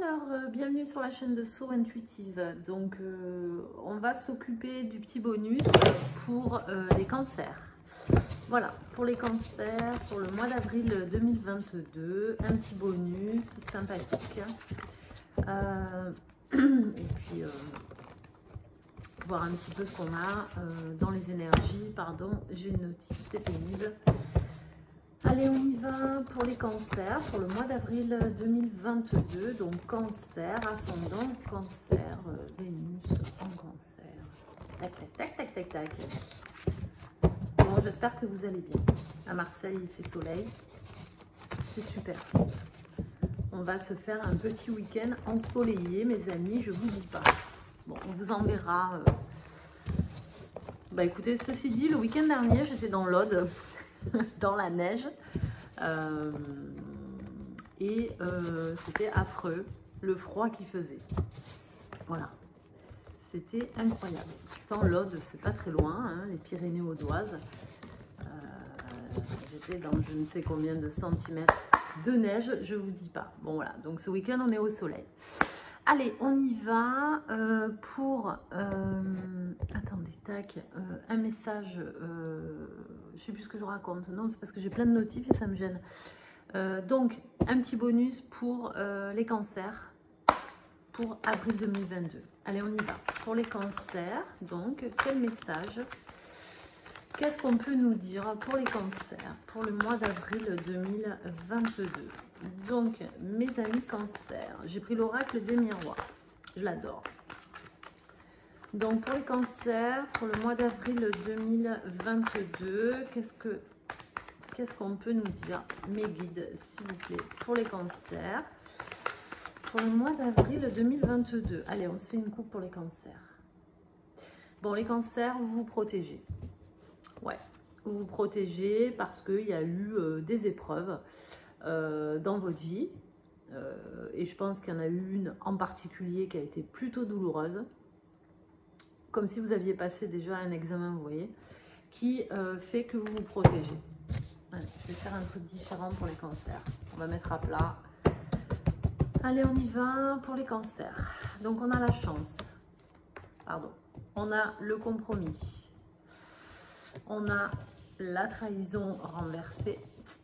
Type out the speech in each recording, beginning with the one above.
Alors, bienvenue sur la chaîne de So Intuitive. Donc, on va s'occuper du petit bonus pour les cancers. Voilà, pour les cancers, pour le mois d'avril 2022, un petit bonus sympathique. Et puis, voir un petit peu ce qu'on a dans les énergies. Pardon, j'ai une notif, c'est pénible. Allez, on y va pour les cancers, pour le mois d'avril 2022. Donc, cancer, ascendant, cancer, Vénus en cancer. Tac, tac, tac, tac, tac, tac. Bon, j'espère que vous allez bien. À Marseille, il fait soleil. C'est super. On va se faire un petit week-end ensoleillé, mes amis, je vous dis pas. Bon, on vous enverra. Bah écoutez, ceci dit, le week-end dernier, j'étais dans l'Aude. Dans la neige c'était affreux, le froid qu'il faisait. Voilà, c'était incroyable. Pourtant l'Aude, c'est pas très loin, hein, les Pyrénées audoises. J'étais dans je ne sais combien de centimètres de neige, je vous dis pas. Bon voilà, donc ce week-end on est au soleil. Allez, on y va pour, attendez, tac, un message, je sais plus ce que je raconte, non, c'est parce que j'ai plein de notifs et ça me gêne. Donc, un petit bonus pour les cancers pour avril 2022. Allez, on y va. Pour les cancers, donc, quel message? Qu'est-ce qu'on peut nous dire pour les cancers pour le mois d'avril 2022? Donc, mes amis cancers, j'ai pris l'oracle des miroirs. Je l'adore. Donc, pour les cancers, pour le mois d'avril 2022, qu'est-ce qu'on peut nous dire? Mes guides, s'il vous plaît, pour les cancers. Pour le mois d'avril 2022. Allez, on se fait une coupe pour les cancers. Bon, les cancers, vous vous protégez. Ouais, vous vous protégez parce qu'il y a eu des épreuves dans votre vie. Et je pense qu'il y en a eu une en particulier qui a été plutôt douloureuse. Comme si vous aviez passé déjà un examen, vous voyez, qui fait que vous vous protégez. Allez, je vais faire un truc différent pour les cancers. On va mettre à plat. Allez, on y va pour les cancers. Donc, on a la chance. Pardon. On a le compromis. On a la trahison renversée.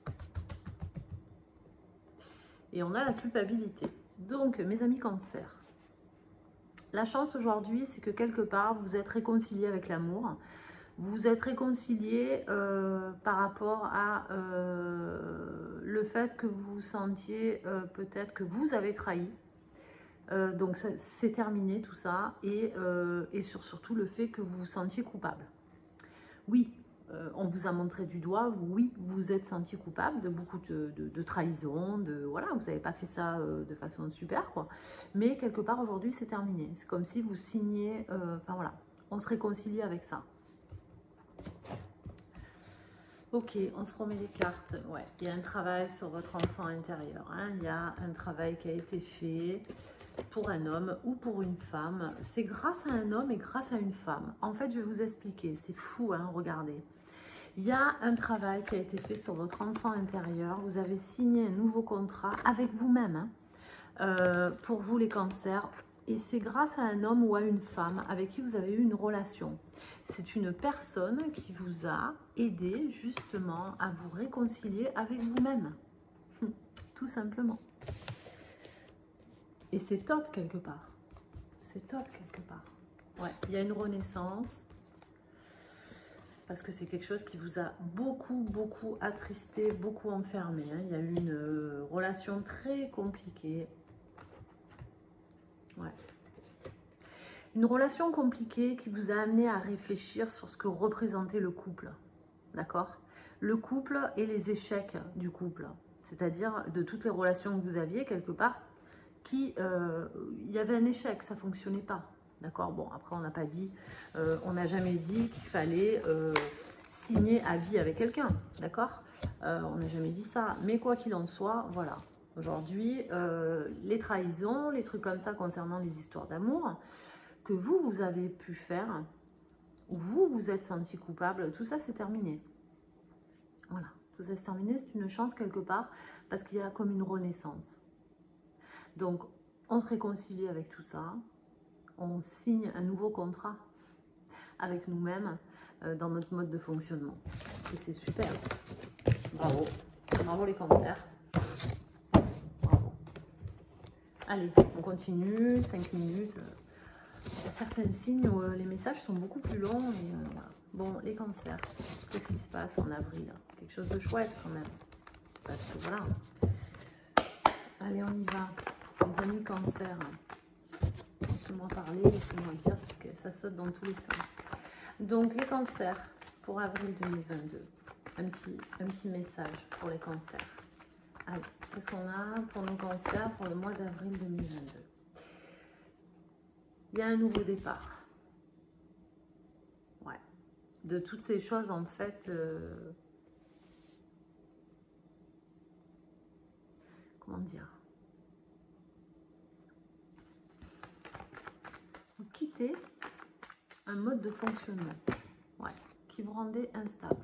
Et on a la culpabilité. Donc, mes amis cancers, la chance aujourd'hui, c'est que quelque part, vous êtes réconciliés avec l'amour. Vous êtes réconciliés par rapport à le fait que vous vous sentiez peut-être que vous avez trahi. Donc, c'est terminé tout ça. Et surtout le fait que vous vous sentiez coupable. Oui, on vous a montré du doigt. Oui, vous vous êtes senti coupable de beaucoup de trahison. Voilà, vous n'avez pas fait ça de façon super, quoi. Mais quelque part, aujourd'hui, c'est terminé. C'est comme si vous signiez... Enfin, voilà, on se réconcilie avec ça. Ok, on se remet les cartes. Ouais, il y a un travail sur votre enfant intérieur. Hein. Il y a un travail qui a été fait pour un homme ou pour une femme. C'est grâce à un homme et grâce à une femme. En fait, je vais vous expliquer. C'est fou, hein, regardez. Il y a un travail qui a été fait sur votre enfant intérieur. Vous avez signé un nouveau contrat avec vous-même. Hein, pour vous, les cancers. Et c'est grâce à un homme ou à une femme avec qui vous avez eu une relation. C'est une personne qui vous a aidé justement à vous réconcilier avec vous-même. Tout simplement. Et c'est top quelque part. C'est top quelque part. Ouais, il y a une renaissance. Parce que c'est quelque chose qui vous a beaucoup attristé, beaucoup enfermé. Hein. Il y a eu une relation très compliquée. Ouais. Une relation compliquée qui vous a amené à réfléchir sur ce que représentait le couple. D'accord? Le couple et les échecs du couple. C'est-à-dire de toutes les relations que vous aviez quelque part, il y avait un échec, ça ne fonctionnait pas. D'accord? Bon, après, on n'a pas dit, on n'a jamais dit qu'il fallait signer à vie avec quelqu'un. D'accord? On n'a jamais dit ça. Mais quoi qu'il en soit, voilà. Aujourd'hui, les trahisons, les trucs comme ça concernant les histoires d'amour, que vous avez pu faire, ou vous êtes senti coupable, tout ça, c'est terminé. Voilà. Tout ça, c'est terminé. C'est une chance quelque part, parce qu'il y a comme une renaissance. Donc, on se réconcilie avec tout ça, on signe un nouveau contrat avec nous-mêmes dans notre mode de fonctionnement. Et c'est super. Bravo. Bravo les cancers. Bravo. Allez, on continue, 5 minutes. Il y a certains signes où les messages sont beaucoup plus longs. Et, voilà. Bon, les cancers, qu'est-ce qui se passe en avril? Quelque chose de chouette quand même. Parce que voilà. Allez, on y va. Les amis cancers. Laissez-moi parler, laissez-moi dire, parce que ça saute dans tous les sens. Donc, les cancers pour avril 2022. Un petit message pour les cancers. Allez, qu'est-ce qu'on a pour nos cancers pour le mois d'avril 2022? Il y a un nouveau départ. Ouais. De toutes ces choses, en fait... comment dire? Vous quittez un mode de fonctionnement. Ouais. Qui vous rendait instable.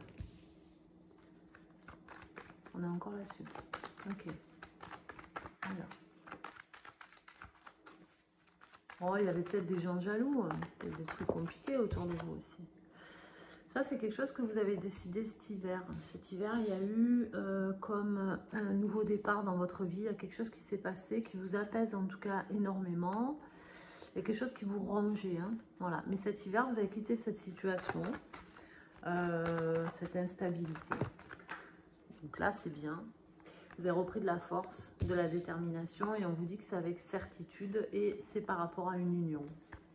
On est encore là-dessus. Ok. Alors. Oh, il y avait peut-être des gens jaloux, hein. Peut-être des trucs compliqués autour de vous aussi. Ça, c'est quelque chose que vous avez décidé cet hiver. Cet hiver, il y a eu comme un nouveau départ dans votre vie. Il y a quelque chose qui s'est passé, qui vous apaise en tout cas énormément. Il y a quelque chose qui vous rongeait. Hein. Voilà. Mais cet hiver, vous avez quitté cette situation, cette instabilité. Donc là, c'est bien. Vous avez repris de la force, de la détermination et on vous dit que c'est avec certitude et c'est par rapport à une union.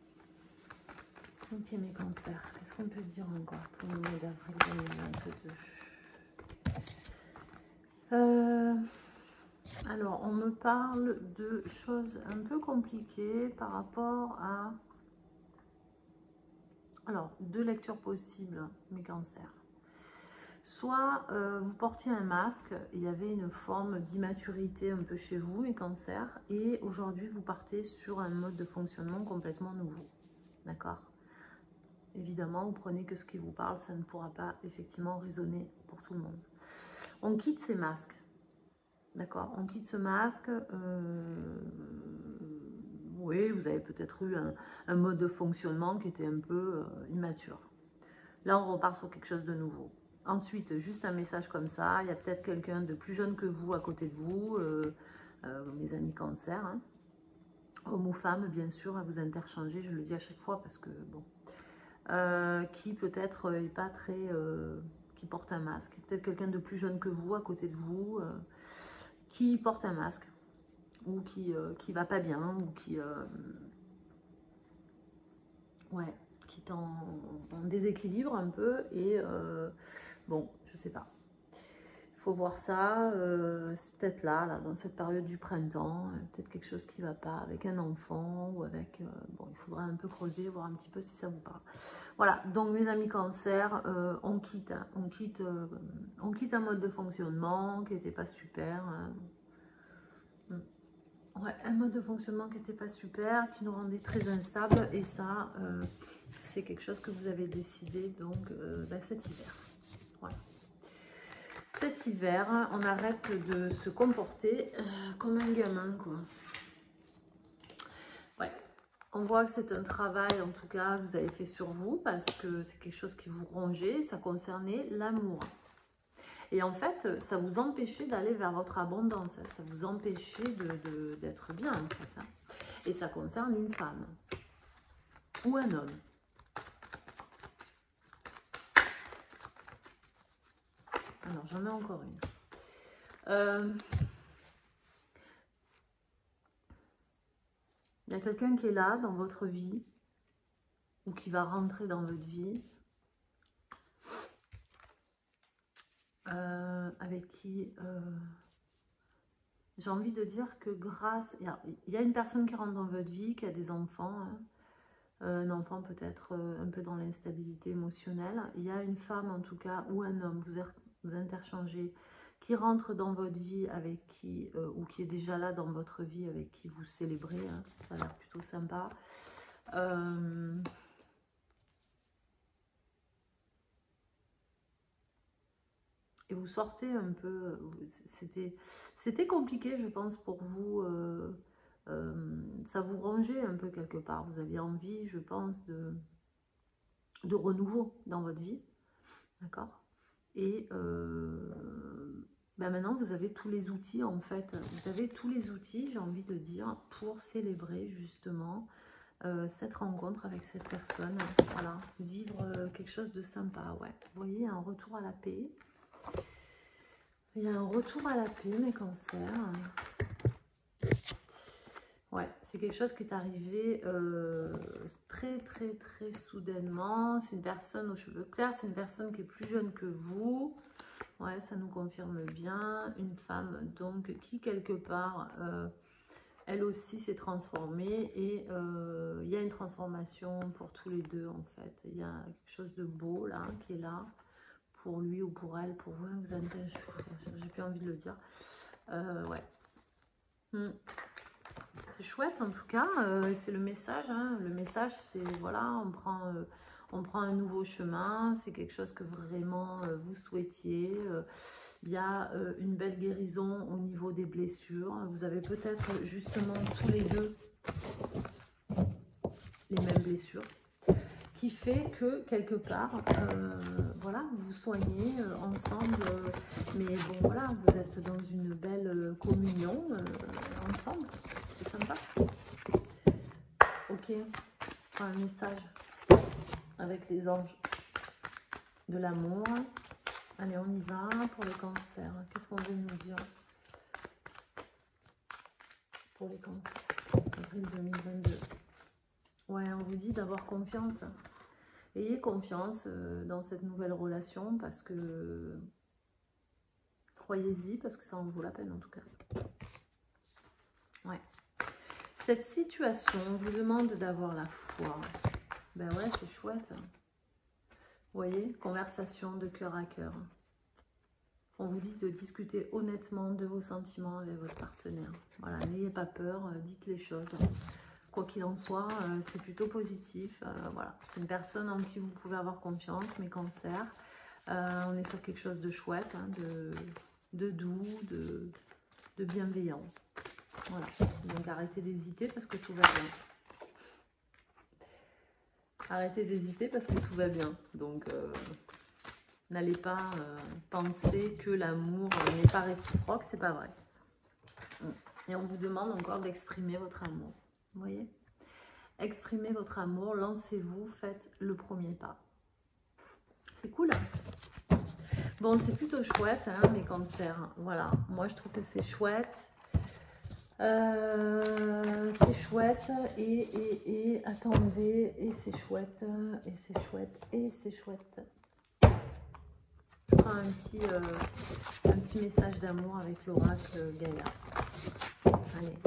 Ok mes cancers, qu'est-ce qu'on peut dire encore pour le mois d'avril 2022? Alors, on me parle de choses un peu compliquées par rapport à... Alors, deux lectures possibles, mes cancers. Soit vous portiez un masque, il y avait une forme d'immaturité un peu chez vous, mes cancers, et aujourd'hui vous partez sur un mode de fonctionnement complètement nouveau. D'accord? Évidemment, vous prenez que ce qui vous parle, ça ne pourra pas effectivement résonner pour tout le monde. On quitte ces masques. D'accord? On quitte ce masque. Oui, vous avez peut-être eu un mode de fonctionnement qui était un peu immature. Là, on repart sur quelque chose de nouveau. Ensuite, juste un message comme ça, il y a peut-être quelqu'un de plus jeune que vous à côté de vous, mes amis cancer, hein. Homme ou femme, bien sûr, à vous interchanger, je le dis à chaque fois parce que, bon, qui peut-être n'est pas très... qui porte un masque, peut-être quelqu'un de plus jeune que vous à côté de vous, qui porte un masque, ou qui va pas bien, ou qui... ouais, qui est en déséquilibre un peu, et... bon, je sais pas. Il faut voir ça, c'est peut-être là, dans cette période du printemps, peut-être quelque chose qui ne va pas avec un enfant ou avec... bon, il faudra un peu creuser, voir un petit peu si ça vous parle. Voilà, donc mes amis cancer, on quitte un mode de fonctionnement qui n'était pas super. Ouais, un mode de fonctionnement qui n'était pas super, qui nous rendait très instable, et ça, c'est quelque chose que vous avez décidé donc cet hiver. Voilà. Cet hiver, on arrête de se comporter comme un gamin, quoi. Ouais, on voit que c'est un travail, en tout cas, que vous avez fait sur vous, parce que c'est quelque chose qui vous rongeait, ça concernait l'amour. Et en fait, ça vous empêchait d'aller vers votre abondance, ça vous empêchait d'être bien, en fait. Hein. Et ça concerne une femme ou un homme. Alors, j'en ai encore une. Il y a quelqu'un qui est là dans votre vie ou qui va rentrer dans votre vie avec qui j'ai envie de dire que grâce... Il y a une personne qui rentre dans votre vie, qui a des enfants, hein, un enfant peut-être un peu dans l'instabilité émotionnelle. Il y a une femme en tout cas ou un homme, vous interchangez, qui rentre dans votre vie avec qui, ou qui est déjà là dans votre vie avec qui vous célébrez, hein, ça a l'air plutôt sympa. Et vous sortez un peu, c'était compliqué je pense pour vous prolonger un peu quelque part. Vous aviez envie, je pense, de renouveau dans votre vie. D'accord? Et ben maintenant, vous avez tous les outils, en fait. Vous avez tous les outils, j'ai envie de dire, pour célébrer justement cette rencontre avec cette personne. Voilà, vivre quelque chose de sympa, ouais. Vous voyez, un retour à la paix. Il y a un retour à la paix, mes cancers. Ouais, c'est quelque chose qui est arrivé très soudainement. C'est une personne aux cheveux clairs, c'est une personne qui est plus jeune que vous. Ouais, ça nous confirme bien. Une femme, donc, qui quelque part, elle aussi s'est transformée. Et il y a une transformation pour tous les deux, en fait. Il y a quelque chose de beau, là, qui est là. Pour lui ou pour elle, pour vous, vous avez, j'ai plus envie de le dire. Ouais. C'est chouette en tout cas, c'est le message. Hein. Le message, c'est voilà, on prend un nouveau chemin, c'est quelque chose que vraiment vous souhaitiez. Il y a une belle guérison au niveau des blessures. Vous avez peut-être justement tous les deux les mêmes blessures, qui fait que quelque part, voilà, vous vous soignez ensemble, mais bon voilà, vous êtes dans une belle communion ensemble, c'est sympa. Ok, un message avec les anges de l'amour. Allez, on y va pour les cancers. Qu'est-ce qu'on veut nous dire pour les cancers, avril 2022? Ouais, on vous dit d'avoir confiance. Ayez confiance dans cette nouvelle relation parce que croyez-y, parce que ça en vaut la peine en tout cas. Ouais. Cette situation vous demande d'avoir la foi. Ben ouais, c'est chouette. Vous voyez, conversation de cœur à cœur. On vous dit de discuter honnêtement de vos sentiments avec votre partenaire. Voilà, n'ayez pas peur, dites les choses. Quoi qu'il en soit, c'est plutôt positif. Voilà, c'est une personne en qui vous pouvez avoir confiance, mes cancers. On est sur quelque chose de chouette, hein, de doux, de bienveillant. Voilà, donc arrêtez d'hésiter parce que tout va bien. Arrêtez d'hésiter parce que tout va bien. Donc, n'allez pas penser que l'amour n'est pas réciproque, c'est pas vrai. Et on vous demande encore d'exprimer votre amour. Vous voyez? Exprimez votre amour, lancez-vous, faites le premier pas. C'est cool. Bon, c'est plutôt chouette, hein, mes cancers. Voilà, moi je trouve que c'est chouette. C'est chouette et attendez, et c'est chouette, et c'est chouette, et c'est chouette. Je prends un petit message d'amour avec l'oracle Gaïa. Allez.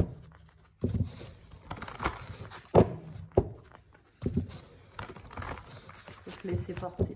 Faut se laisser porter.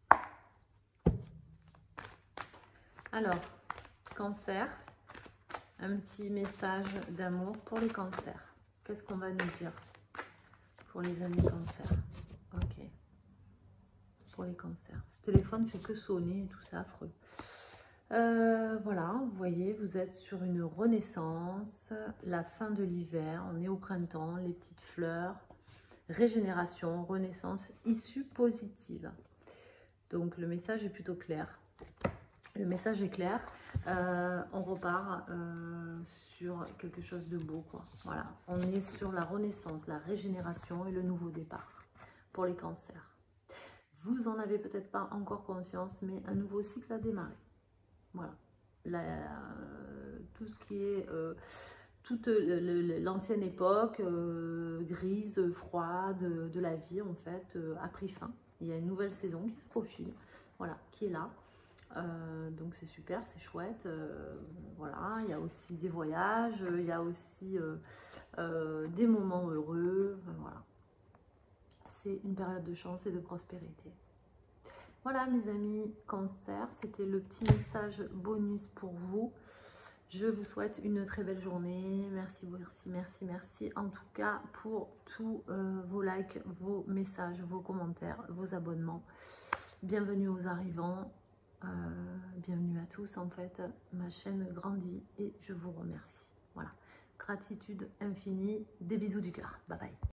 Alors, cancer, un petit message d'amour pour les cancers. Qu'est-ce qu'on va nous dire pour les amis cancers? Ok. Pour les cancers. Ce téléphone fait que sonner et tout, c'est affreux. Voilà, vous voyez, vous êtes sur une renaissance, la fin de l'hiver, on est au printemps, les petites fleurs, régénération, renaissance, issue positive. Donc le message est plutôt clair. Le message est clair, on repart sur quelque chose de beau, quoi. Voilà, on est sur la renaissance, la régénération et le nouveau départ pour les cancers. Vous en avez peut-être pas encore conscience, mais un nouveau cycle a démarré. Voilà, tout ce qui est toute l'ancienne époque grise, froide de la vie, en fait, a pris fin. Il y a une nouvelle saison qui se profile, voilà, qui est là. Donc c'est super, c'est chouette. Voilà, il y a aussi des voyages, il y a aussi des moments heureux. Voilà, c'est une période de chance et de prospérité. Voilà mes amis cancer, c'était le petit message bonus pour vous. Je vous souhaite une très belle journée. Merci, merci, merci, merci. En tout cas, pour tous vos likes, vos messages, vos commentaires, vos abonnements. Bienvenue aux arrivants. Bienvenue à tous en fait. Ma chaîne grandit et je vous remercie. Voilà. Gratitude infinie. Des bisous du cœur. Bye bye.